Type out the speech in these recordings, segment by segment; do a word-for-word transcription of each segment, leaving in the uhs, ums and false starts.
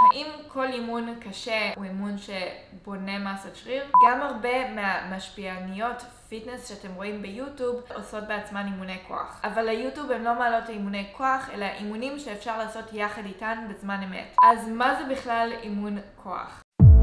האם כל אימון קשה הוא אימון שבונה מסת שריר? גם הרבה מהמשפיעניות פיטנס שאתם רואים ביוטיוב עושות בעצמן אימוני כוח. אבל ליוטיוב הן לא מעלות אימוני כוח, אלא אימונים שאפשר לעשות יחד איתן בזמן אמת. אז מה זה בכלל אימון כוח?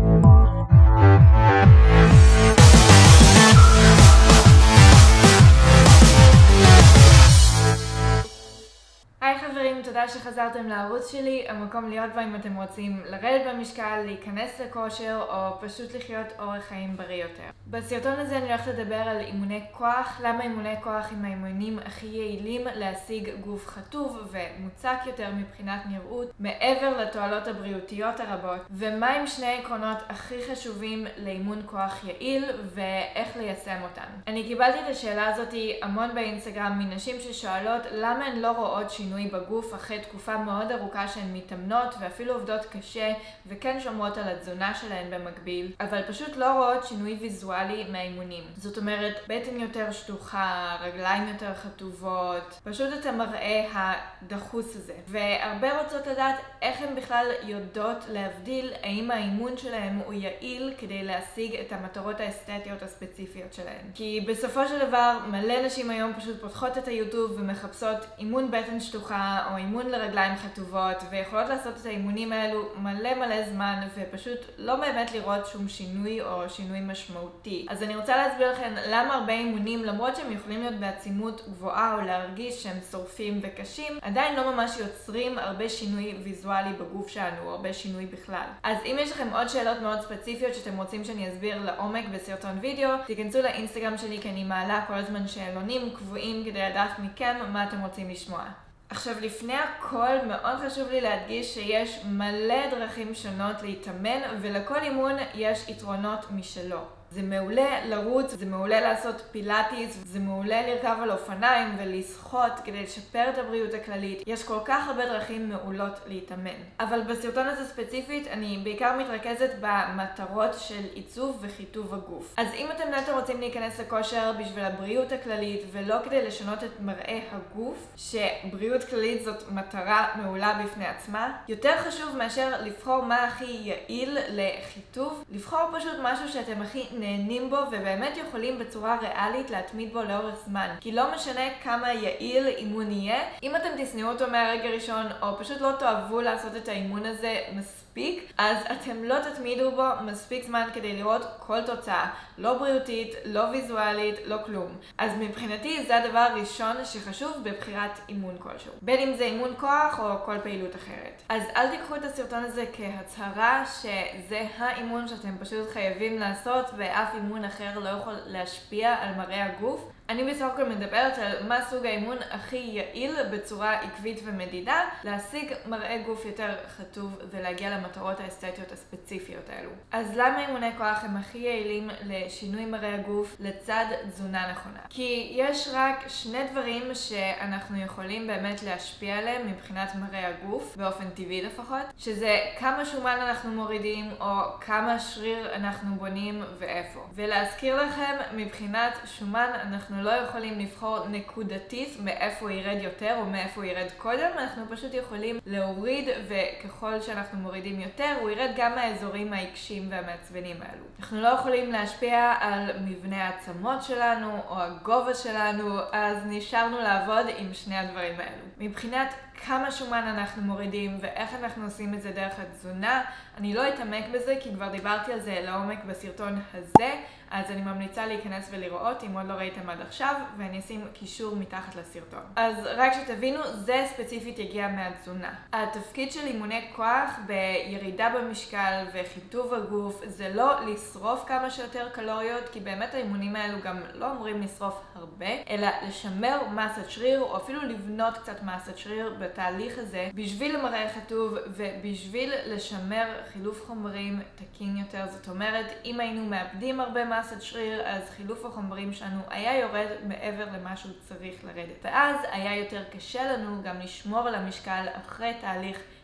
היי חברים, תודה שחזרתם לערוץ שלי, המקום להיות בו אם אתם רוצים לרדת במשקל, להיכנס לכושר או פשוט לחיות אורח חיים בריא יותר. בסרטון הזה אני הולכת לדבר על אימוני כוח, למה אימוני כוח הם האימונים הכי יעילים להשיג גוף חטוב ומוצק יותר מבחינת נראות, מעבר לתועלות הבריאותיות הרבות, ומה הם שני העקרונות הכי חשובים לאימון כוח יעיל ואיך ליישם אותן. אני קיבלתי את השאלה הזאת המון באינסטגרם מנשים ששואלות למה הן לא רואות שינוי בגוף אחרי תקופה מאוד ארוכה שהן מתאמנות ואפילו עובדות קשה וכן שומרות על התזונה שלהן במקביל, אבל פשוט לא רואות שינוי ויזואלי מהאימונים. זאת אומרת, בטן יותר שטוחה, רגליים יותר חטובות, פשוט את המראה הדחוס הזה. והרבה רוצות לדעת איך הן בכלל יודעות להבדיל האם האימון שלהן הוא יעיל כדי להשיג את המטרות האסתטיות הספציפיות שלהן. כי בסופו של דבר מלא נשים היום פשוט פותחות את היוטיוב ומחפשות אימון בטן שטוחה או אימון לרגליים חטובות, ויכולות לעשות את האימונים האלו מלא מלא זמן ופשוט לא באמת לראות שום שינוי או שינוי משמעותי. אז אני רוצה להסביר לכם למה הרבה אימונים, למרות שהם יכולים להיות בעצימות גבוהה או להרגיש שהם שורפים וקשים, עדיין לא ממש יוצרים הרבה שינוי ויזואלי בגוף שלנו או הרבה שינוי בכלל. אז אם יש לכם עוד שאלות מאוד ספציפיות שאתם רוצים שאני אסביר לעומק בסרטון וידאו, תיכנסו לאינסטגרם שלי כי אני מעלה כל הזמן שאלונים קבועים כדי לדעת מכם מה אתם רוצים לשמוע. עכשיו, לפני הכל מאוד חשוב לי להדגיש שיש מלא דרכים שונות להתאמן ולכל אימון יש יתרונות משלו. זה מעולה לרוץ, זה מעולה לעשות פילאטיס, זה מעולה לרכב על אופניים ולשחות כדי לשפר את הבריאות הכללית. יש כל כך הרבה דרכים מעולות להתאמן. אבל בסרטון הזה ספציפית אני בעיקר מתרכזת במטרות של עיצוב וחיטוב הגוף. אז אם אתם נטו רוצים להיכנס לכושר בשביל הבריאות הכללית ולא כדי לשנות את מראה הגוף, שבריאות כללית זאת מטרה מעולה בפני עצמה, יותר חשוב מאשר לבחור מה הכי יעיל לחיטוב, לבחור פשוט משהו שאתם הכי נהנים בו ובאמת יכולים בצורה ריאלית להתמיד בו לאורך זמן. כי לא משנה כמה יעיל אימון יהיה, אם אתם תשנאו אותו מהרגע ראשון או פשוט לא תאהבו לעשות את האימון הזה מספיק, אז אתם לא תתמידו בו מספיק זמן כדי לראות כל תוצאה, לא בריאותית, לא ויזואלית, לא כלום. אז מבחינתי זה הדבר הראשון שחשוב בבחירת אימון כלשהו, בין אם זה אימון כוח או כל פעילות אחרת. אז אל תיקחו את הסרטון הזה כהצהרה שזה האימון שאתם פשוט חייבים לעשות ואף אימון אחר לא יכול להשפיע על מראה הגוף. אני בסך הכל מדברת על מה סוג האימון הכי יעיל בצורה עקבית ומדידה להשיג מראה גוף יותר חטוב ולהגיע למטרות האסתטיות הספציפיות האלו. אז למה אימוני כוח הם הכי יעילים לשינוי מראה הגוף לצד תזונה נכונה? כי יש רק שני דברים שאנחנו יכולים באמת להשפיע עליהם מבחינת מראה הגוף, באופן טבעי לפחות, שזה כמה שומן אנחנו מורידים או כמה שריר אנחנו בונים ואיפה. ולהזכיר לכם, מבחינת שומן אנחנו לא יכולים לבחור נקודתית מאיפה הוא ירד יותר או מאיפה הוא ירד קודם, אנחנו פשוט יכולים להוריד, וככל שאנחנו מורידים יותר הוא ירד גם מהאזורים העיקשים והמעצבנים האלו. אנחנו לא יכולים להשפיע על מבנה העצמות שלנו או הגובה שלנו, אז נשארנו לעבוד עם שני הדברים האלו. מבחינת כמה שומן אנחנו מורידים ואיך אנחנו עושים את זה דרך התזונה, אני לא אתעמק בזה כי כבר דיברתי על זה לעומק בסרטון הזה, אז אני ממליצה להיכנס ולראות אם עוד לא ראיתם עד עכשיו, ואני אשים קישור מתחת לסרטון. אז רק שתבינו, זה ספציפית יגיע מהתזונה. התפקיד של אימוני כוח בירידה במשקל וחיטוב הגוף זה לא לשרוף כמה שיותר קלוריות, כי באמת האימונים האלו גם לא אמורים לשרוף הרבה, אלא לשמר מסת שריר או אפילו לבנות קצת מסת שריר בתהליך הזה בשביל מראה חטוב ובשביל לשמר חילוף חומרים תקין יותר. זאת אומרת, אם היינו מאבדים הרבה מסת שריר, אז חילוף החומרים שלנו היה יורד מעבר למה שהוא צריך לרדת. ואז היה יותר קשה לנו גם לשמור על המשקל אחרי תהליך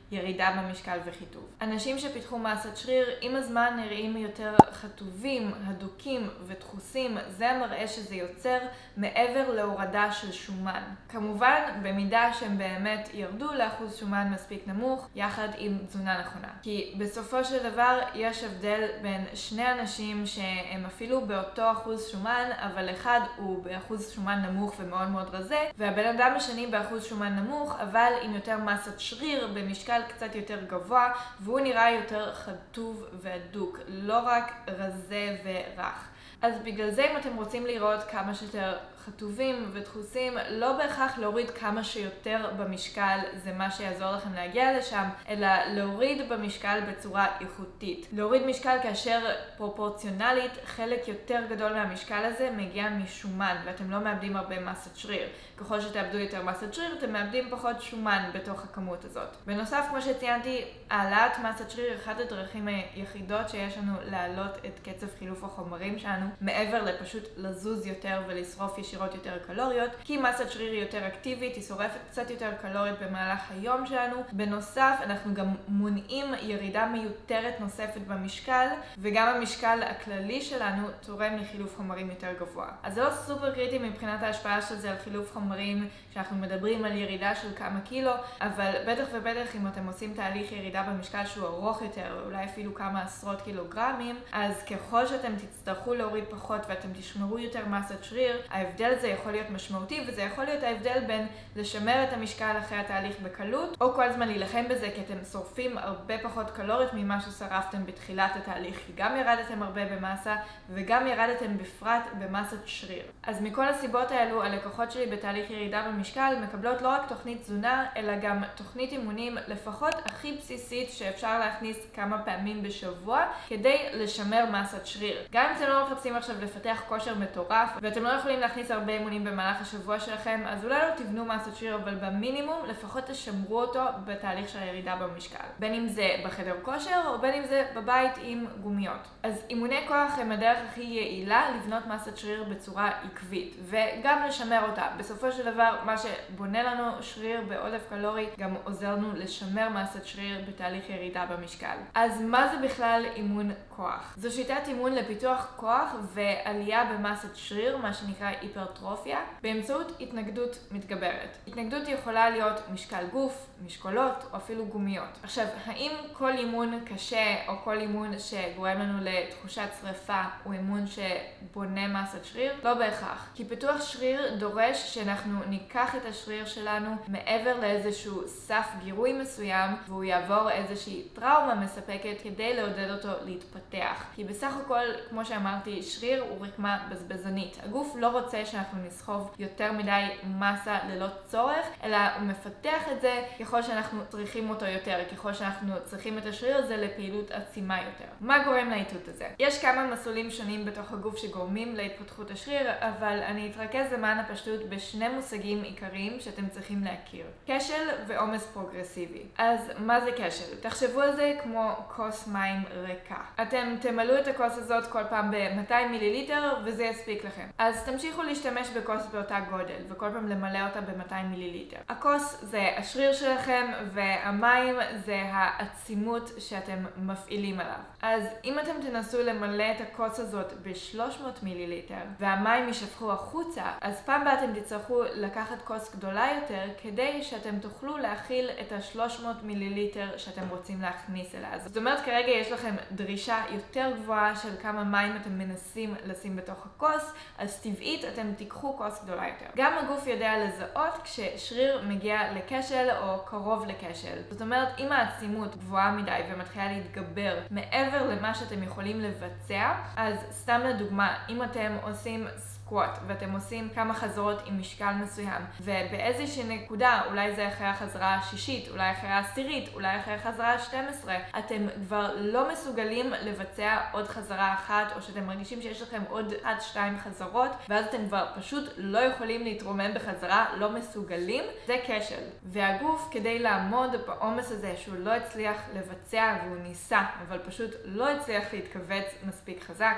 ירידה במשקל וחיטוב. אנשים שפיתחו מסת שריר עם הזמן נראים יותר חטובים, הדוקים ודחוסים. זה מראה שזה יוצר מעבר להורדה של שומן. כמובן, במידה שהם באמת ירדו לאחוז שומן מספיק נמוך, יחד עם תזונה נכונה. כי בסופו של דבר יש הבדל בין שני אנשים שהם אפילו באותו אחוז שומן, אבל אחד הוא באחוז שומן נמוך ומאוד מאוד רזה, והבן אדם השני באחוז שומן נמוך, אבל עם יותר מסת שריר במשקל קצת יותר גבוה, והוא נראה יותר חטוב והדוק, לא רק רזה ורך. אז בגלל זה אם אתם רוצים לראות כמה שיותר חטובים ודחוסים, לא בהכרח להוריד כמה שיותר במשקל, זה מה שיעזור לכם להגיע לשם, אלא להוריד במשקל בצורה איכותית. להוריד משקל כאשר פרופורציונלית חלק יותר גדול מהמשקל הזה מגיע משומן, ואתם לא מאבדים הרבה מסת שריר. ככל שתאבדו יותר מסת שריר, אתם מאבדים פחות שומן בתוך הכמות הזאת. בנוסף, כמו שציינתי, העלאת מסת שריר היא אחת הדרכים היחידות שיש לנו להעלות את קצב חילוף החומרים שלנו, מעבר לפשוט לזוז יותר ולשרוף ישירות יותר קלוריות, כי מסת שריר היא יותר אקטיבית, היא שורפת קצת יותר קלוריות במהלך היום שלנו. בנוסף, אנחנו גם מונעים ירידה מיותרת נוספת במשקל, וגם המשקל הכללי שלנו תורם לחילוף חומרים יותר גבוה. אז זה לא סופר קריטי מבחינת ההשפעה של זה על חילוף חומרים, שאנחנו מדברים על ירידה של כמה קילו, אבל בטח ובטח אם אתם עושים תהליך ירידה במשקל שהוא ארוך יותר, אולי אפילו כמה עשרות קילוגרמים, אז ככל שאתם תצטרכו להוריד פחות ואתם תשמרו יותר מסת שריר, ההבדל הזה יכול להיות משמעותי, וזה יכול להיות ההבדל בין לשמר את המשקל אחרי התהליך בקלות, או כל הזמן להילחם בזה כי אתם שורפים הרבה פחות קלוריות ממה ששרפתם בתחילת התהליך, כי גם ירדתם הרבה במסה וגם ירדתם בפרט במסת שריר. אז מכל הסיבות האלו, הלקוחות שלי בתהליך ירידה במשקל מקבלות לא רק תוכנית תזונה, אלא גם תוכנית אימונים לפחות הכי בסיסית שאפשר להכניס כמה פעמים בשבוע כדי לשמר מסת שריר. גם אם אתם לא מחפשים עכשיו לפתח כושר מטורף ואתם לא יכולים להכניס הרבה אימונים במהלך השבוע שלכם, אז אולי לא תבנו מסת שריר, אבל במינימום לפחות תשמרו אותו בתהליך של הירידה במשקל. בין אם זה בחדר כושר או בין אם זה בבית עם גומיות. אז אימוני כוח הם הדרך הכי יעילה לבנות מסת שריר בצורה עקבית וגם לשמר אותה. בסופו של דבר, מה שבונה לנו שריר בעודף קלורי גם עוזר לנו לשמר מסת שריר בתהליך ירידה במשקל. אז מה זה בכלל אימון כוח? זו שיטת אימון לפיתוח כוח ועלייה במסת שריר, מה שנקרא היפרטרופיה, באמצעות התנגדות מתגברת. התנגדות יכולה להיות משקל גוף, משקולות או אפילו גומיות. עכשיו, האם כל אימון קשה או כל אימון שגורם לנו לתחושת שריפה הוא אימון שבונה מסת שריר? לא בהכרח. כי פיתוח שריר דורש שאנחנו ניקח את השריר שלנו מעבר לאיזשהו סף גירוי מסוים, והוא יעבור איזושהי טראומה מספקת כדי לעודד אותו להתפתח. כי בסך הכל, כמו שאמרתי, שריר הוא רקמה בזבזנית. הגוף לא רוצה שאנחנו נסחוב יותר מדי מסה ללא צורך, אלא הוא מפתח את זה ככל שאנחנו צריכים אותו יותר. ככל שאנחנו צריכים את השריר הזה לפעילות עצימה יותר. מה גורם לאיתות הזה? יש כמה מסלולים שונים בתוך הגוף שגורמים להתפתחות השריר, אבל אני אתרכז למען הפשטות בשני מושגים עיקריים שאתם צריכים להכיר. כשל ועומס פרוגרסיבי. אז מה זה כשל? תחשבו על זה כמו כוס מים ריקה. אתם תמלאו את הכוס הזאת כל פעם ב-מאתיים מיליליטר וזה יספיק לכם. אז תמשיכו להשתמש בכוס באותה גודל וכל פעם למלא אותה ב-מאתיים מיליליטר. הכוס זה השריר שלכם והמים זה העצימות שאתם מפעילים עליו. אז אם אתם תנסו למלא את הכוס הזאת ב-שלוש מאות מיליליטר והמים יישפכו החוצה, אז פעם בה אתם תצטרכו לקחת כוס גדולה יותר כדי שאתם תוכלו להכיל את ה-שלוש מאות מיליליטר שאתם רוצים להכניס אליה. זאת אומרת, כרגע יש לכם דרישה יותר גבוהה של כמה מים אתם מנסים לשים בתוך הכוס, אז טבעית אתם תיקחו כוס גדולה יותר. גם הגוף יודע לזהות כששריר מגיע לכשל או קרוב לכשל. זאת אומרת, אם העצימות גבוהה מדי ומתחילה להתגבר מעבר למה שאתם יכולים לבצע, אז סתם לדוגמה, אם אתם עושים סקווט ואתם עושים כמה חזרות עם משקל מסוים, ובאיזושהי נקודה, אולי זה אחרי החזרה השישית, אולי אחרי העשירית, אולי אחרי החזרה ה-שתים עשרה, אתם כבר לא מסוגלים לבצע עוד חזרה אחת, או שאתם מרגישים שיש לכם עוד עד שתיים חזרות, ואז אתם כבר פשוט לא יכולים להתרומם בחזרה, לא מסוגלים, זה כשל. והגוף, כדי לעמוד בעומס הזה שהוא לא הצליח לבצע והוא ניסה, אבל פשוט לא הצליח להתכווץ מספיק חזק,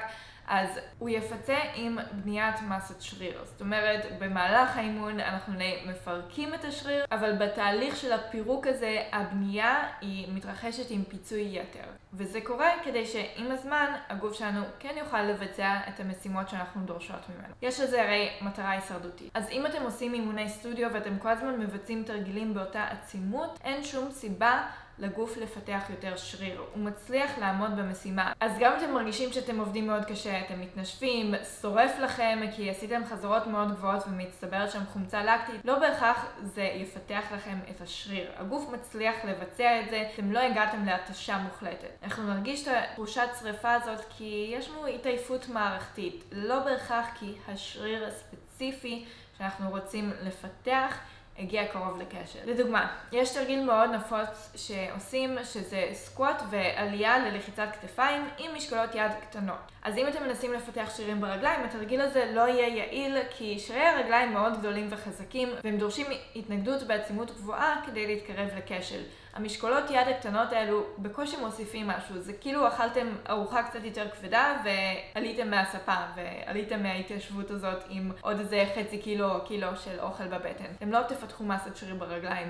אז הוא יפצה עם בניית מסת שריר. זאת אומרת, במהלך האימון אנחנו מפרקים את השריר, אבל בתהליך של הפירוק הזה, הבנייה היא מתרחשת עם פיצוי יתר. וזה קורה כדי שעם הזמן הגוף שלנו כן יוכל לבצע את המשימות שאנחנו דורשות ממנו. יש לזה הרי מטרה הישרדותית. אז אם אתם עושים אימוני סטודיו ואתם כל הזמן מבצעים תרגילים באותה עצימות, אין שום סיבה לגוף לפתח יותר שריר. הוא מצליח לעמוד במשימה. אז גם אתם מרגישים שאתם עובדים מאוד קשה, אתם מתנשפים, שורף לכם כי עשיתם חזרות מאוד גבוהות ומצטברת שם חומצה לקטית, לא בהכרח זה יפתח לכם את השריר. הגוף מצליח לבצע את זה, אתם לא הגעתם להתשה מוחלטת. אנחנו נרגיש את תחושת שריפה הזאת כי יש לנו התעייפות מערכתית, לא בהכרח כי השריר הספציפי שאנחנו רוצים לפתח הגיע קרוב לכשל. לדוגמה, יש תרגיל מאוד נפוץ שעושים שזה סקווט ועלייה ללחיצת כתפיים עם משקולות יד קטנות. אז אם אתם מנסים לפתח שרירים ברגליים, התרגיל הזה לא יהיה יעיל כי שרירי הרגליים מאוד גדולים וחזקים והם דורשים התנגדות בעצימות גבוהה כדי להתקרב לכשל. המשקולות יד הקטנות האלו בקושי מוסיפים משהו, זה כאילו אכלתם ארוחה קצת יותר כבדה ועליתם מהספה ועליתם מההתיישבות הזאת עם עוד איזה חצי קילו או קילו של אוכל בבטן. אתם לא תפתחו מסת שריר ברגליים.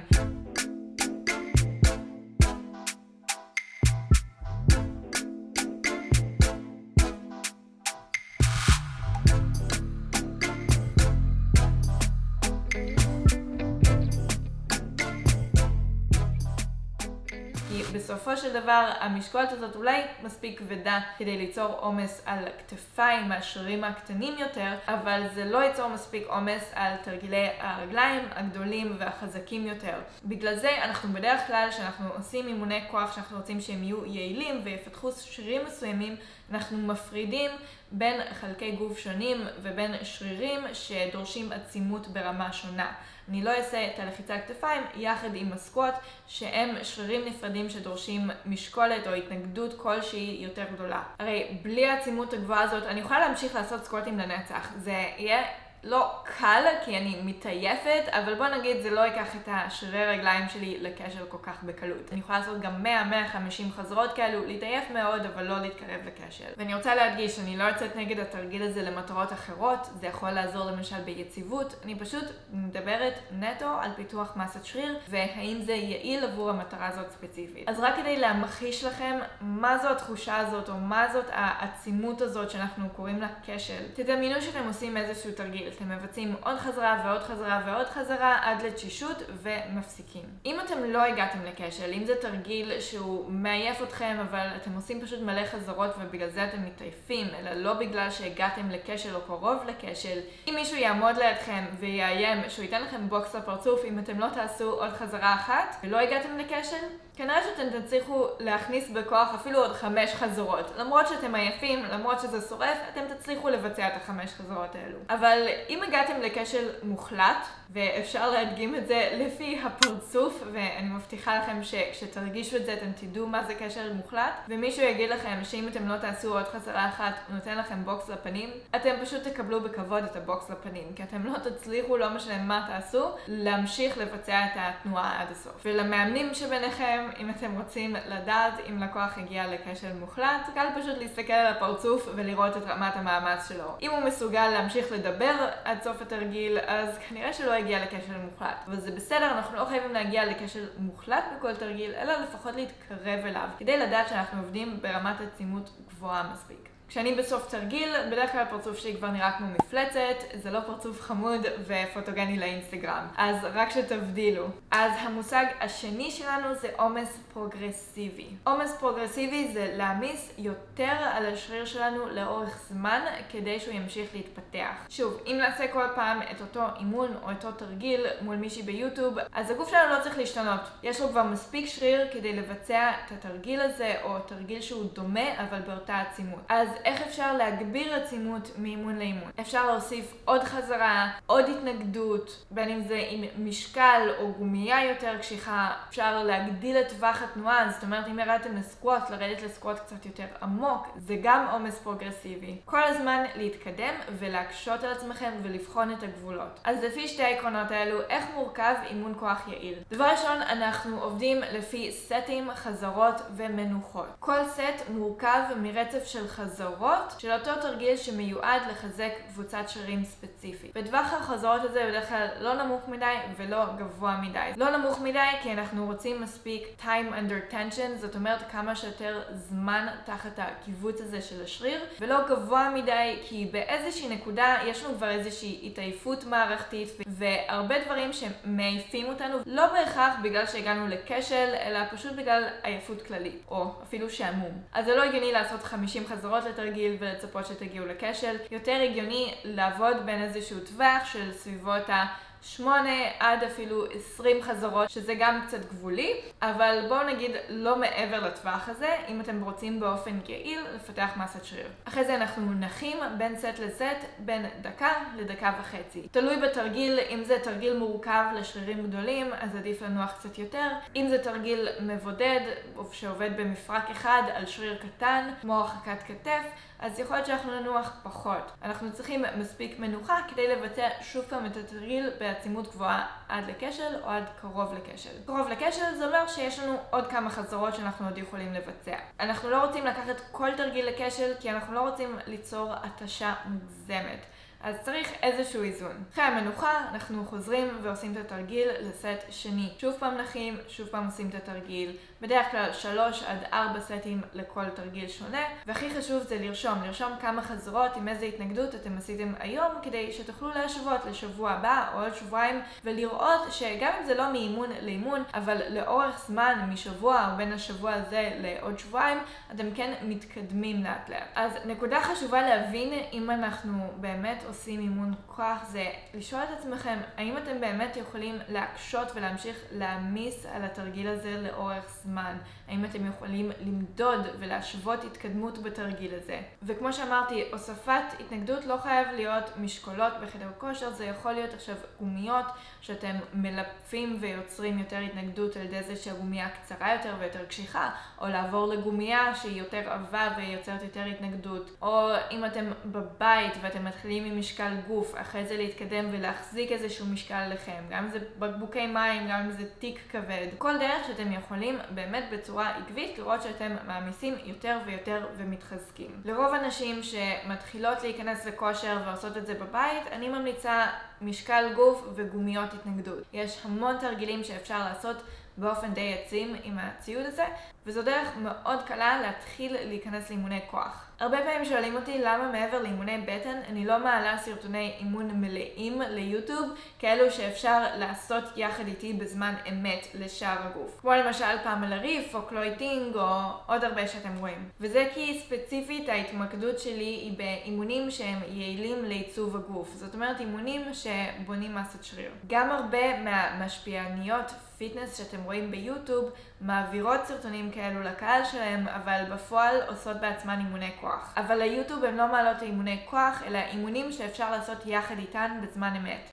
בסופו של דבר, המשקולת הזאת אולי מספיק כבדה כדי ליצור עומס על כתפיים מהשרירים הקטנים יותר, אבל זה לא ייצור מספיק עומס על תרגילי הרגליים הגדולים והחזקים יותר. בגלל זה אנחנו בדרך כלל, שאנחנו עושים אימוני כוח שאנחנו רוצים שהם יהיו יעילים ויפתחו שרירים מסוימים, אנחנו מפרידים בין חלקי גוף שונים ובין שרירים שדורשים עצימות ברמה שונה. אני לא אעשה את הלחיצה כתפיים יחד עם הסקווט, שהם שרירים נפרדים שדורשים משקולת או התנגדות כלשהי יותר גדולה. הרי בלי העצימות הגבוהה הזאת אני יכולה להמשיך לעשות סקווטים לנצח. זה יהיה לא קל כי אני מתעייפת, אבל בוא נגיד זה לא ייקח את השרירי רגליים שלי לכשל כל כך בקלות. אני יכולה לעשות גם מאה עד מאה וחמישים חזרות כאלו, להתעייף מאוד אבל לא להתקרב לכשל. ואני רוצה להדגיש, אני לא יוצאת נגד התרגיל הזה למטרות אחרות, זה יכול לעזור למשל ביציבות, אני פשוט מדברת נטו על פיתוח מסת שריר, והאם זה יעיל עבור המטרה הזאת ספציפית. אז רק כדי להמחיש לכם מה זו התחושה הזאת, או מה זאת העצימות הזאת שאנחנו קוראים לה כשל. תדמיינו שאתם עושים איזשהו תרגיל. אתם מבצעים עוד חזרה ועוד חזרה ועוד חזרה עד לתשישות ומפסיקים. אם אתם לא הגעתם לכשל, אם זה תרגיל שהוא מעייף אתכם אבל אתם עושים פשוט מלא חזרות ובגלל זה אתם מתעייפים, אלא לא בגלל שהגעתם לכשל או קרוב לכשל, אם מישהו יעמוד לידכם ויאיים שהוא ייתן לכם בוקס לפרצוף אם אתם לא תעשו עוד חזרה אחת ולא הגעתם לכשל, כנראה שאתם תצליחו להכניס בכוח אפילו עוד חמש חזרות. למרות שאתם עייפים, למרות שזה שורף, אתם תצליחו לבצע את החמש חזרות האלו. אבל אם הגעתם לכשל מוחלט, ואפשר להדגים את זה לפי הפרצוף, ואני מבטיחה לכם שכשתרגישו את זה אתם תדעו מה זה כשל מוחלט, ומישהו יגיד לכם שאם אתם לא תעשו עוד חזרה אחת, הוא נותן לכם בוקס לפנים, אתם פשוט תקבלו בכבוד את הבוקס לפנים, כי אתם לא תצליחו, לא משנה מה תעשו, להמשיך לבצע את התנועה עד הסוף. ולמאמנים שביניכם, אם אתם רוצים לדעת אם לקוח הגיע לכשל מוחלט, קל פשוט להסתכל על הפרצוף ולראות את רמת המאמץ שלו. אם הוא מסוגל להמשיך לדבר עד סוף התרגיל, אז כנראה שלא הגיע לכשל מוחלט. אבל זה בסדר, אנחנו לא חייבים להגיע לכשל מוחלט בכל תרגיל, אלא לפחות להתקרב אליו, כדי לדעת שאנחנו עובדים ברמת עצימות גבוהה מספיק. כשאני בסוף תרגיל, בדרך כלל הפרצוף שלי כבר נראה כמו מפלצת, זה לא פרצוף חמוד ופוטוגני לאינסטגרם. אז רק שתבדילו. אז המושג השני שלנו זה עומס פרוגרסיבי. עומס פרוגרסיבי זה להעמיס יותר על השריר שלנו לאורך זמן כדי שהוא ימשיך להתפתח. שוב, אם נעשה כל פעם את אותו אימון או אותו תרגיל מול מישהי ביוטיוב, אז הגוף שלנו לא צריך להשתנות. יש לו כבר מספיק שריר כדי לבצע את התרגיל הזה או תרגיל שהוא דומה אבל באותה עצימות. אז איך אפשר להגביר עצימות מאימון לאימון? אפשר להוסיף עוד חזרה, עוד התנגדות, בין אם זה עם משקל או גומייה יותר קשיחה. אפשר להגדיל את טווח התנועה, זאת אומרת אם ירדתם לסקווט, לרדת לסקווט קצת יותר עמוק, זה גם עומס פרוגרסיבי. כל הזמן להתקדם ולהקשות על עצמכם ולבחון את הגבולות. אז לפי שתי העקרונות האלו, איך מורכב אימון כוח יעיל? דבר ראשון, אנחנו עובדים לפי סטים, חזרות ומנוחות. כל סט מורכב מרצף של חזרות. חזרות של אותו תרגיל שמיועד לחזק קבוצת שרירים ספציפית. בטווח החזרות הזה בדרך כלל לא נמוך מדי ולא גבוה מדי. לא נמוך מדי כי אנחנו רוצים מספיק time under tension, זאת אומרת כמה שיותר זמן תחת הקיבוץ הזה של השריר, ולא גבוה מדי כי באיזושהי נקודה יש לנו כבר איזושהי התעייפות מערכתית והרבה דברים שמעייפים אותנו, לא בהכרח בגלל שהגענו לכשל, אלא פשוט בגלל עייפות כללית, או אפילו שעמום. אז זה לא הגיוני לעשות חמישים חזרות לתרגיל ולצפות שתגיעו לכשל. יותר הגיוני לעבוד בין איזשהו טווח של סביבות ה... שמונה עד אפילו עשרים חזרות, שזה גם קצת גבולי, אבל בואו נגיד לא מעבר לטווח הזה, אם אתם רוצים באופן יעיל לפתח מסת שריר. אחרי זה אנחנו נחים בין סט לסט בין דקה לדקה וחצי. תלוי בתרגיל, אם זה תרגיל מורכב לשרירים גדולים, אז עדיף לנוח קצת יותר. אם זה תרגיל מבודד, או שעובד במפרק אחד על שריר קטן, כמו הרחקת כתף, אז יכול להיות שאנחנו ננוח פחות. אנחנו צריכים מספיק מנוחה כדי לבצע שוב פעם את התרגיל בעצימות גבוהה עד לכשל או עד קרוב לכשל. קרוב לכשל זה אומר שיש לנו עוד כמה חזרות שאנחנו עוד יכולים לבצע. אנחנו לא רוצים לקחת כל תרגיל לכשל כי אנחנו לא רוצים ליצור התשה מוגזמת. אז צריך איזשהו איזון. אחרי המנוחה אנחנו חוזרים ועושים את התרגיל לסט שני. שוב פעם נחים, שוב פעם עושים את התרגיל. בדרך כלל שלוש עד ארבע סטים לכל תרגיל שונה. והכי חשוב זה לרשום, לרשום כמה חזרות עם איזה התנגדות אתם עשיתם היום, כדי שתוכלו להשוות לשבוע הבא או עוד שבועיים, ולראות שגם אם זה לא מאימון לאימון, אבל לאורך זמן, משבוע או בין השבוע הזה לעוד שבועיים, אתם כן מתקדמים לאט לאט. אז נקודה חשובה להבין אם אנחנו באמת עושים אימון כוח, זה לשאול את עצמכם, האם אתם באמת יכולים להקשות ולהמשיך להעמיס על התרגיל הזה לאורך זמן? האם אתם יכולים למדוד ולהשוות התקדמות בתרגיל הזה? וכמו שאמרתי, הוספת התנגדות לא חייב להיות משקולות בחדר כושר, זה יכול להיות עכשיו גומיות שאתם מלפפים ויוצרים יותר התנגדות על ידי זה שהגומייה קצרה יותר ויותר קשיחה, או לעבור לגומייה שהיא יותר עבה ויוצרת יותר התנגדות, או אם אתם בבית ואתם מתחילים עם משקל גוף, אחרי זה להתקדם ולהחזיק איזשהו משקל לכם, גם אם זה בקבוקי מים, גם אם זה תיק כבד, כל דרך שאתם יכולים באמת בצורה עקבית לראות שאתם מעמיסים יותר ויותר ומתחזקים. לרוב הנשים שמתחילות להיכנס לכושר ועושות את זה בבית, אני ממליצה משקל גוף וגומיות התנגדות. יש המון תרגילים שאפשר לעשות באופן די עצים עם הציוד הזה, וזו דרך מאוד קלה להתחיל להיכנס לאימוני כוח. הרבה פעמים שואלים אותי למה מעבר לאימוני בטן אני לא מעלה סרטוני אימון מלאים ליוטיוב, כאלו שאפשר לעשות יחד איתי בזמן אמת לשאר הגוף. כמו למשל פעם על הריף או קלויטינג או עוד הרבה שאתם רואים. וזה כי ספציפית ההתמקדות שלי היא באימונים שהם יעילים לעיצוב הגוף. זאת אומרת אימונים שבונים מסת שריר. גם הרבה מהמשפיעניות פיטנס שאתם רואים ביוטיוב מעבירות סרטונים כאלו לקהל שלהם, אבל בפועל עושות בעצמן אימוני כוח. אבל ליוטיוב הם לא מעלות אימוני כוח, אלא אימונים שאפשר לעשות יחד איתן בזמן אמת.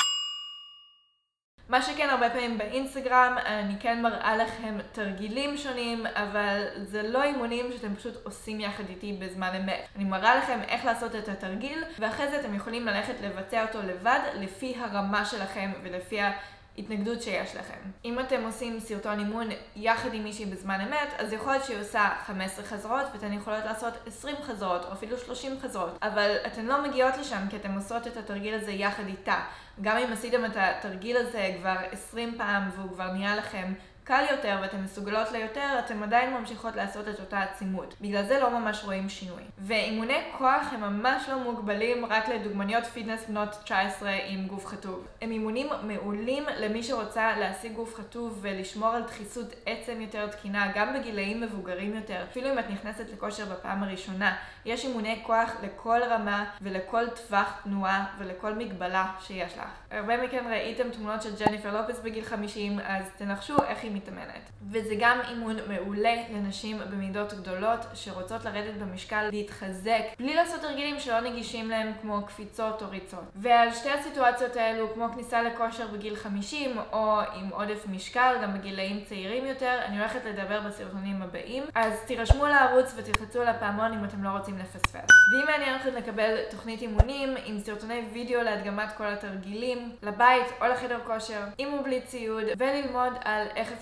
מה שכן, הרבה פעמים באינסטגרם אני כן מראה לכם תרגילים שונים, אבל זה לא אימונים שאתם פשוט עושים יחד איתי בזמן אמת. אני מראה לכם איך לעשות את התרגיל, ואחרי זה אתם יכולים ללכת לבצע אותו לבד לפי הרמה שלכם ולפי ה... התנגדות שיש לכם. אם אתם עושים סרטון אימון יחד עם מישהי בזמן אמת, אז יכול להיות שהיא עושה חמש עשרה חזרות ואתן יכולות לעשות עשרים חזרות או אפילו שלושים חזרות. אבל אתן לא מגיעות לשם כי אתן עושות את התרגיל הזה יחד איתה. גם אם עשיתם את התרגיל הזה כבר עשרים פעם והוא כבר נהיה לכם קל יותר ואתם מסוגלות ליותר, אתם עדיין ממשיכות לעשות את אותה עצימות. בגלל זה לא ממש רואים שינוי. ואימוני כוח הם ממש לא מוגבלים רק לדוגמניות פיטנס בנות תשע עשרה עם גוף חטוב. הם אימונים מעולים למי שרוצה להשיג גוף חטוב ולשמור על דחיסות עצם יותר תקינה, גם בגילאים מבוגרים יותר. אפילו אם את נכנסת לכושר בפעם הראשונה, יש אימוני כוח לכל רמה ולכל טווח תנועה ולכל מגבלה שיש לך. הרבה מכן ראיתם תמונות של ג'ניפר לופס בגיל חמישים, אז תנחשו איך היא מתאמנת. וזה גם אימון מעולה לנשים במידות גדולות שרוצות לרדת במשקל, להתחזק, בלי לעשות תרגילים שלא נגישים להם כמו קפיצות או ריצות. ועל שתי הסיטואציות האלו, כמו כניסה לכושר בגיל חמישים או עם עודף משקל, גם בגילאים צעירים יותר, אני הולכת לדבר בסרטונים הבאים. אז תירשמו לערוץ ותלחצו על הפעמון אם אתם לא רוצים לפספס. ואם מעניין אתכם לקבל תוכנית אימונים עם סרטוני וידאו להדגמת כל התרגילים, לבית או לחדר כושר, עם ובלי ציוד, וללמוד על איך אפשר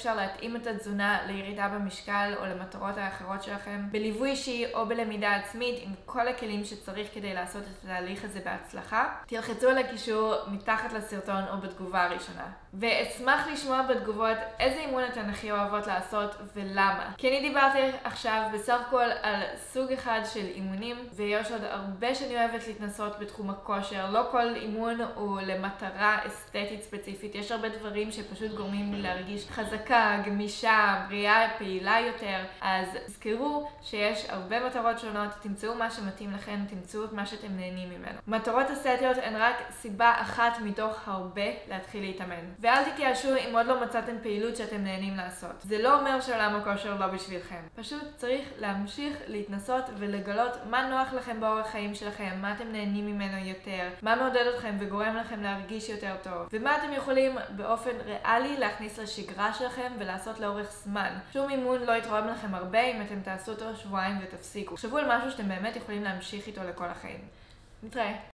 אפשר להתאים את התזונה לירידה במשקל או למטרות האחרות שלכם, בליווי אישי או בלמידה עצמית עם כל הכלים שצריך כדי לעשות את התהליך הזה בהצלחה. תלחצו על הקישור מתחת לסרטון או בתגובה הראשונה. ואשמח לשמוע בתגובות איזה אימון אתן הכי אוהבות לעשות ולמה. כי אני דיברתי עכשיו בסך הכל על סוג אחד של אימונים, ויש עוד הרבה שאני אוהבת להתנסות בתחום הכושר. לא כל אימון הוא למטרה אסתטית ספציפית, יש הרבה דברים שפשוט גורמים לי להרגיש חזקה, גמישה, בריאה, פעילה יותר. אז תזכרו שיש הרבה מטרות שונות, תמצאו מה שמתאים לכם, תמצאו את מה שאתם נהנים ממנו. מטרות אסתטיות הן רק סיבה אחת מתוך הרבה להתחיל להתאמן. ואל תתייאשו אם עוד לא מצאתם פעילות שאתם נהנים לעשות. זה לא אומר שעולם הכושר לא בשבילכם. פשוט צריך להמשיך להתנסות ולגלות מה נוח לכם באורח חיים שלכם, מה אתם נהנים ממנו יותר, מה מעודד אתכם וגורם לכם להרגיש יותר טוב, ומה אתם יכולים באופן ריאלי להכניס לשגרה שלכם ולעשות לאורך זמן. שום אימון לא יתרום לכם הרבה אם אתם תעשו אותו שבועיים ותפסיקו. חשבו על משהו שאתם באמת יכולים להמשיך איתו לכל החיים. נתראה.